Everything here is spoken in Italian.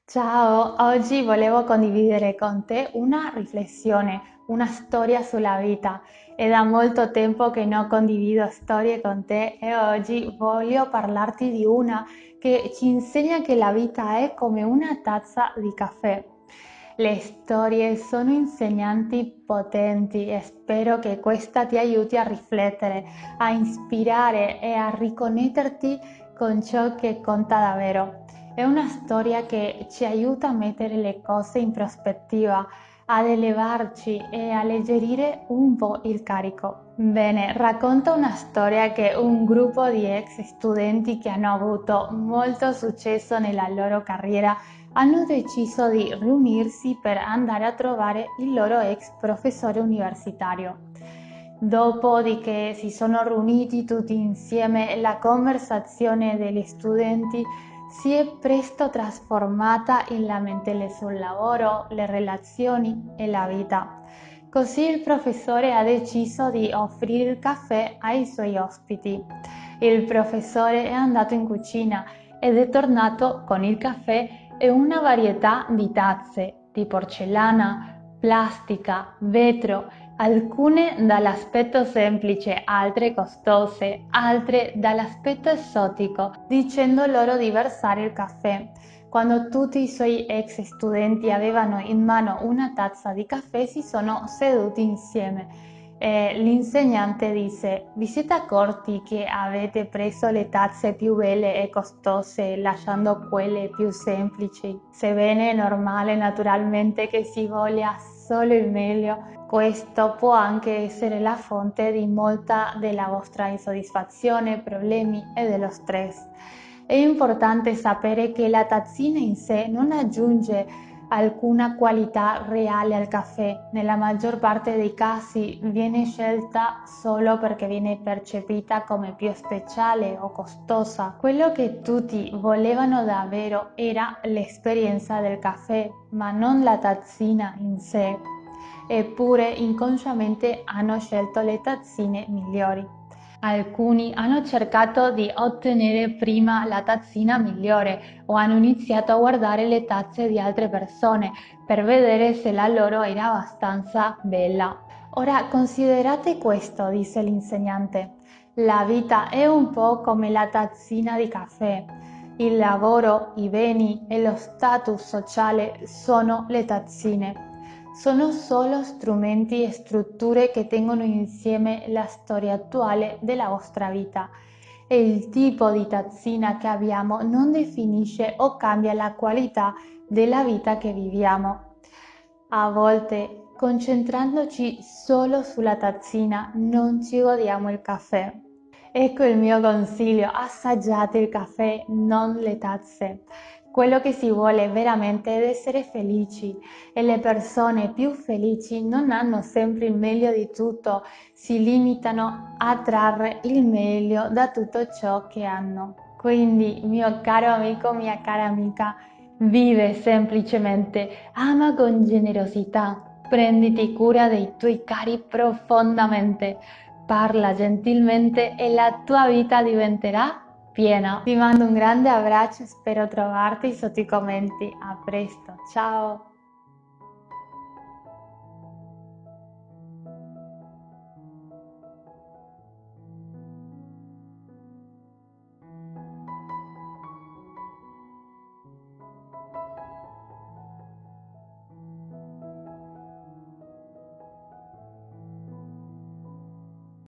Ciao, oggi volevo condividere con te una riflessione, una storia sulla vita. È da molto tempo che non condivido storie con te e oggi voglio parlarti di una che ci insegna che la vita è come una tazza di caffè. Le storie sono insegnanti potenti e spero che questa ti aiuti a riflettere, a ispirare e a riconnetterti con ciò che conta davvero. È una storia che ci aiuta a mettere le cose in prospettiva, ad elevarci e alleggerire un po' il carico. Bene, racconto una storia che un gruppo di ex studenti che hanno avuto molto successo nella loro carriera hanno deciso di riunirsi per andare a trovare il loro ex professore universitario. Dopodiché si sono riuniti tutti insieme, la conversazione degli studenti si è presto trasformata in lamentele sul lavoro, le relazioni e la vita. Così il professore ha deciso di offrire il caffè ai suoi ospiti. Il professore è andato in cucina ed è tornato con il caffè e una varietà di tazze di porcellana, plastica, vetro, alcune dall'aspetto semplice, altre costose, altre dall'aspetto esotico, dicendo loro di versare il caffè. Quando tutti i suoi ex studenti avevano in mano una tazza di caffè, si sono seduti insieme e l'insegnante disse: vi siete accorti che avete preso le tazze più belle e costose lasciando quelle più semplici? Sebbene è normale naturalmente che si voglia solo il meglio, questo può anche essere la fonte di molta della vostra insoddisfazione, problemi e dello stress. È importante sapere che la tazzina in sé non aggiunge alcuna qualità reale al caffè. Nella maggior parte dei casi viene scelta solo perché viene percepita come più speciale o costosa. Quello che tutti volevano davvero era l'esperienza del caffè, ma non la tazzina in sé. Eppure inconsciamente hanno scelto le tazzine migliori. Alcuni hanno cercato di ottenere prima la tazzina migliore o hanno iniziato a guardare le tazze di altre persone per vedere se la loro era abbastanza bella. Ora considerate questo, disse l'insegnante. La vita è un po' come la tazzina di caffè. Il lavoro, i beni e lo status sociale sono le tazzine. Sono solo strumenti e strutture che tengono insieme la storia attuale della vostra vita e il tipo di tazzina che abbiamo non definisce o cambia la qualità della vita che viviamo. A volte, concentrandoci solo sulla tazzina, non ci godiamo il caffè. Ecco il mio consiglio: assaggiate il caffè, non le tazze. Quello che si vuole veramente è essere felici e le persone più felici non hanno sempre il meglio di tutto, si limitano a trarre il meglio da tutto ciò che hanno. Quindi, mio caro amico, mia cara amica, vive semplicemente, ama con generosità, prenditi cura dei tuoi cari profondamente, parla gentilmente e la tua vita diventerà piena. Ti mando un grande abbraccio e spero trovarti sotto i commenti. A presto, ciao!